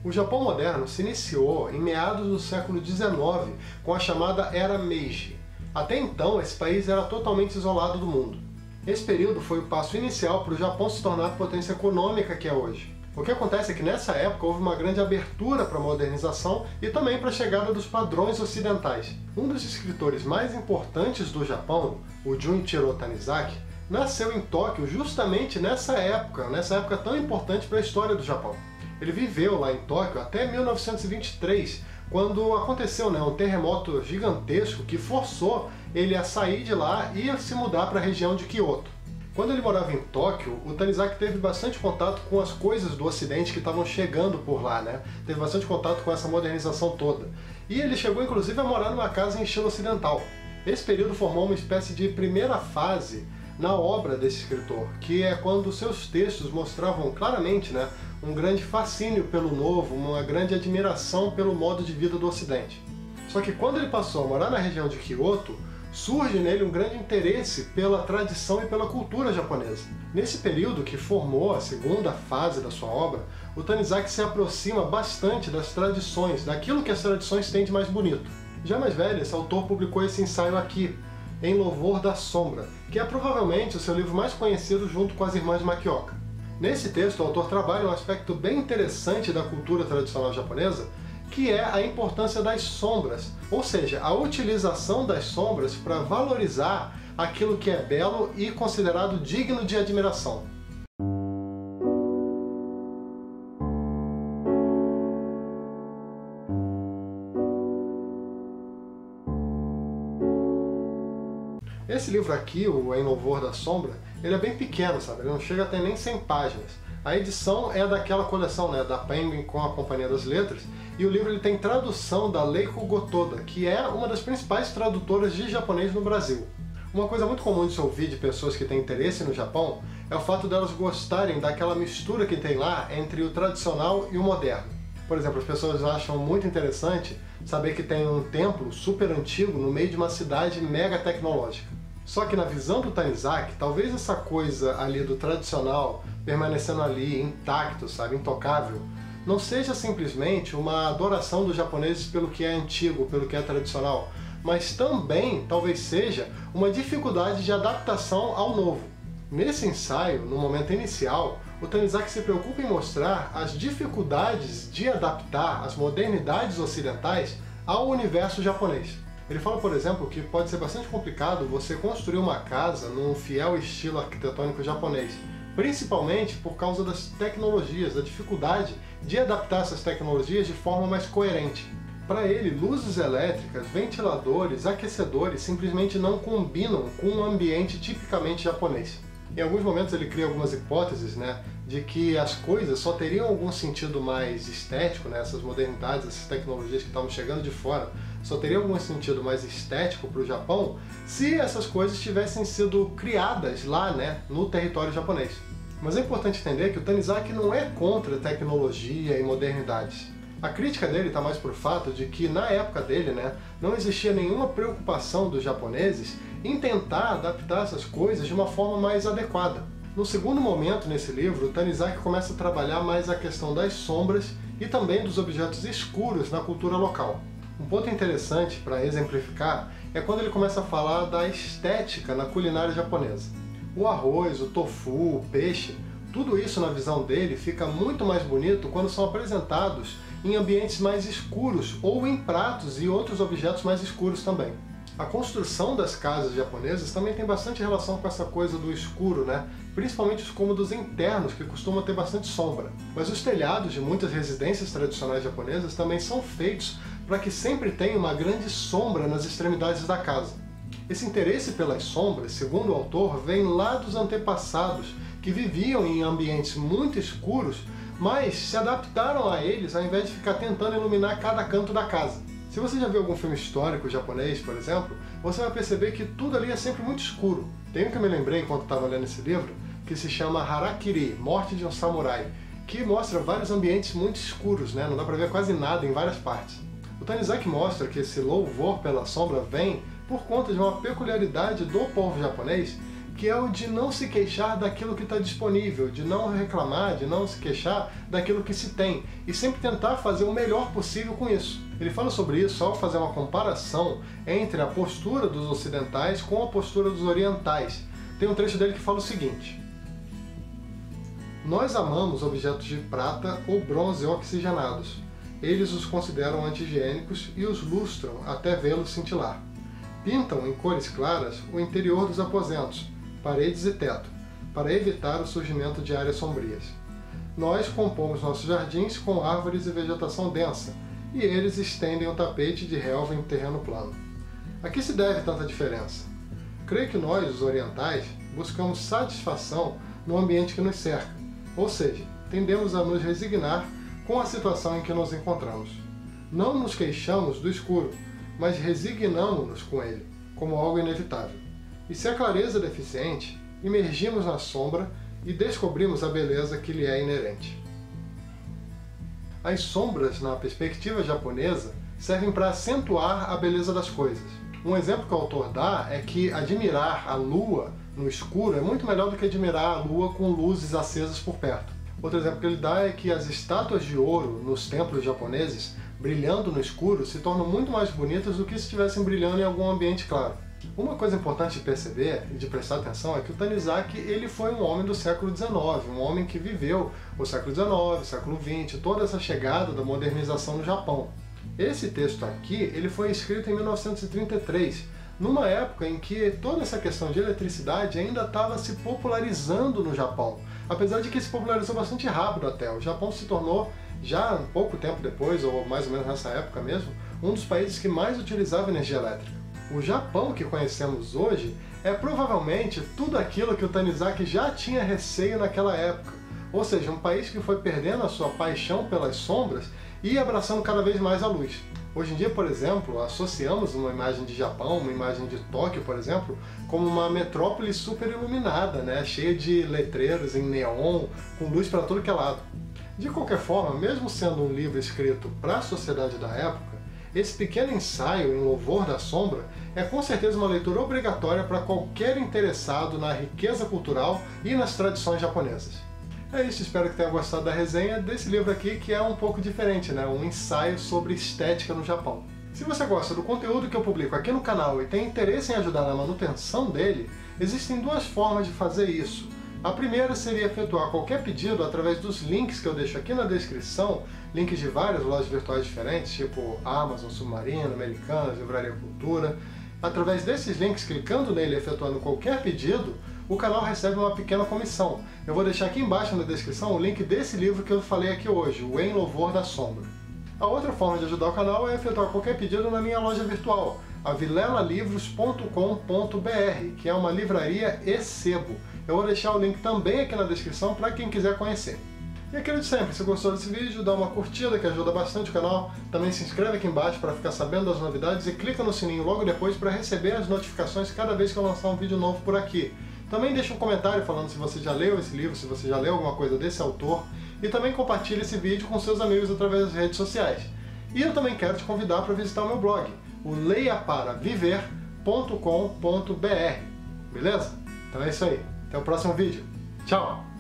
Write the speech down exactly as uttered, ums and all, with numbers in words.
O Japão moderno se iniciou em meados do século dezenove com a chamada Era Meiji. Até então, esse país era totalmente isolado do mundo. Esse período foi o passo inicial para o Japão se tornar a potência econômica que é hoje. O que acontece é que nessa época houve uma grande abertura para a modernização e também para a chegada dos padrões ocidentais. Um dos escritores mais importantes do Japão, o Junichiro Tanizaki, nasceu em Tóquio justamente nessa época, nessa época tão importante para a história do Japão. Ele viveu lá em Tóquio até mil novecentos e vinte e três, quando aconteceu né, um terremoto gigantesco que forçou ele a sair de lá e a se mudar para a região de Kyoto. Quando ele morava em Tóquio, o Tanizaki teve bastante contato com as coisas do Ocidente que estavam chegando por lá, né? Teve bastante contato com essa modernização toda. E ele chegou inclusive a morar numa casa em estilo ocidental. Esse período formou uma espécie de primeira fase na obra desse escritor, que é quando seus textos mostravam claramente né, um grande fascínio pelo novo, uma grande admiração pelo modo de vida do Ocidente. Só que quando ele passou a morar na região de Kyoto, surge nele um grande interesse pela tradição e pela cultura japonesa. Nesse período que formou a segunda fase da sua obra, o Tanizaki se aproxima bastante das tradições, daquilo que as tradições têm de mais bonito. Já mais velho, esse autor publicou esse ensaio aqui, Em Louvor da Sombra, que é provavelmente o seu livro mais conhecido junto com As Irmãs Makioka. Nesse texto, o autor trabalha um aspecto bem interessante da cultura tradicional japonesa, que é a importância das sombras, ou seja, a utilização das sombras para valorizar aquilo que é belo e considerado digno de admiração. Esse livro aqui, o Em Louvor da Sombra, ele é bem pequeno, sabe? Ele não chega a ter nem cem páginas. A edição é daquela coleção, né, da Penguin com a Companhia das Letras, e o livro ele tem tradução da Leiko Gotoda, que é uma das principais tradutoras de japonês no Brasil. Uma coisa muito comum de se ouvir de pessoas que têm interesse no Japão é o fato delas gostarem daquela mistura que tem lá entre o tradicional e o moderno. Por exemplo, as pessoas acham muito interessante saber que tem um templo super antigo no meio de uma cidade mega tecnológica. Só que na visão do Tanizaki, talvez essa coisa ali do tradicional permanecendo ali intacto, sabe, intocável, não seja simplesmente uma adoração dos japoneses pelo que é antigo, pelo que é tradicional, mas também talvez seja uma dificuldade de adaptação ao novo. Nesse ensaio, no momento inicial, o Tanizaki se preocupa em mostrar as dificuldades de adaptar as modernidades ocidentais ao universo japonês. Ele fala, por exemplo, que pode ser bastante complicado você construir uma casa num fiel estilo arquitetônico japonês, principalmente por causa das tecnologias, da dificuldade de adaptar essas tecnologias de forma mais coerente. Para ele, luzes elétricas, ventiladores, aquecedores simplesmente não combinam com um ambiente tipicamente japonês. Em alguns momentos ele cria algumas hipóteses, né, de que as coisas só teriam algum sentido mais estético, né, essas modernidades, essas tecnologias que estavam chegando de fora, só teriam algum sentido mais estético para o Japão se essas coisas tivessem sido criadas lá, né, no território japonês. Mas é importante entender que o Tanizaki não é contra tecnologia e modernidades. A crítica dele está mais por fato de que, na época dele, né, não existia nenhuma preocupação dos japoneses em tentar adaptar essas coisas de uma forma mais adequada. No segundo momento nesse livro, o Tanizaki começa a trabalhar mais a questão das sombras e também dos objetos escuros na cultura local. Um ponto interessante para exemplificar é quando ele começa a falar da estética na culinária japonesa. O arroz, o tofu, o peixe, tudo isso na visão dele fica muito mais bonito quando são apresentados em ambientes mais escuros ou em pratos e outros objetos mais escuros também. A construção das casas japonesas também tem bastante relação com essa coisa do escuro, né? Principalmente os cômodos internos, que costumam ter bastante sombra. Mas os telhados de muitas residências tradicionais japonesas também são feitos para que sempre tenha uma grande sombra nas extremidades da casa. Esse interesse pelas sombras, segundo o autor, vem lá dos antepassados, que viviam em ambientes muito escuros, mas se adaptaram a eles ao invés de ficar tentando iluminar cada canto da casa. Se você já viu algum filme histórico japonês, por exemplo, você vai perceber que tudo ali é sempre muito escuro. Tem um que eu me lembrei enquanto estava lendo esse livro, que se chama Harakiri, Morte de um Samurai, que mostra vários ambientes muito escuros, né? Não dá pra ver quase nada em várias partes. O Tanizaki mostra que esse louvor pela sombra vem por conta de uma peculiaridade do povo japonês, que é o de não se queixar daquilo que está disponível, de não reclamar, de não se queixar daquilo que se tem, e sempre tentar fazer o melhor possível com isso. Ele fala sobre isso ao fazer uma comparação entre a postura dos ocidentais com a postura dos orientais. Tem um trecho dele que fala o seguinte: nós amamos objetos de prata ou bronze oxigenados. Eles os consideram anti-higiênicos e os lustram até vê-los cintilar. Pintam em cores claras o interior dos aposentos, paredes e teto, para evitar o surgimento de áreas sombrias. Nós compomos nossos jardins com árvores e vegetação densa, e eles estendem o tapete de relva em terreno plano. A que se deve tanta diferença? Creio que nós, os orientais, buscamos satisfação no ambiente que nos cerca, ou seja, tendemos a nos resignar com a situação em que nos encontramos. Não nos queixamos do escuro, mas resignamo-nos com ele, como algo inevitável. E se a clareza é deficiente, imergimos na sombra e descobrimos a beleza que lhe é inerente. As sombras, na perspectiva japonesa, servem para acentuar a beleza das coisas. Um exemplo que o autor dá é que admirar a lua no escuro é muito melhor do que admirar a lua com luzes acesas por perto. Outro exemplo que ele dá é que as estátuas de ouro nos templos japoneses, brilhando no escuro, se tornam muito mais bonitas do que se estivessem brilhando em algum ambiente claro. Uma coisa importante de perceber e de prestar atenção é que o Tanizaki ele foi um homem do século dezenove, um homem que viveu o século dezenove, o século vinte, toda essa chegada da modernização no Japão. Esse texto aqui ele foi escrito em mil novecentos e trinta e três, numa época em que toda essa questão de eletricidade ainda estava se popularizando no Japão, apesar de que se popularizou bastante rápido até. O Japão se tornou, já um pouco tempo depois, ou mais ou menos nessa época mesmo, um dos países que mais utilizava energia elétrica. O Japão que conhecemos hoje é provavelmente tudo aquilo que o Tanizaki já tinha receio naquela época, ou seja, um país que foi perdendo a sua paixão pelas sombras e abraçando cada vez mais a luz. Hoje em dia, por exemplo, associamos uma imagem de Japão, uma imagem de Tóquio, por exemplo, como uma metrópole super iluminada, né? Cheia de letreiros em neon, com luz para tudo que é lado. De qualquer forma, mesmo sendo um livro escrito para a sociedade da época, esse pequeno ensaio em louvor da sombra é com certeza uma leitura obrigatória para qualquer interessado na riqueza cultural e nas tradições japonesas. É isso, espero que tenha gostado da resenha desse livro aqui, que é um pouco diferente, né? Um ensaio sobre estética no Japão. Se você gosta do conteúdo que eu publico aqui no canal e tem interesse em ajudar na manutenção dele, existem duas formas de fazer isso. A primeira seria efetuar qualquer pedido através dos links que eu deixo aqui na descrição, links de várias lojas virtuais diferentes, tipo Amazon, Submarino, Americanas, Livraria Cultura. Através desses links, clicando nele e efetuando qualquer pedido, o canal recebe uma pequena comissão. Eu vou deixar aqui embaixo na descrição o link desse livro que eu falei aqui hoje, o Em Louvor da Sombra. A outra forma de ajudar o canal é efetuar qualquer pedido na minha loja virtual, a vilela livros ponto com ponto br, que é uma livraria e sebo. Eu vou deixar o link também aqui na descrição para quem quiser conhecer. E aquilo de sempre, se gostou desse vídeo, dá uma curtida que ajuda bastante o canal, também se inscreve aqui embaixo para ficar sabendo das novidades e clica no sininho logo depois para receber as notificações cada vez que eu lançar um vídeo novo por aqui. Também deixa um comentário falando se você já leu esse livro, se você já leu alguma coisa desse autor, e também compartilhe esse vídeo com seus amigos através das redes sociais. E eu também quero te convidar para visitar o meu blog, o leia para viver ponto com ponto br. Beleza? Então é isso aí. Até o próximo vídeo. Tchau!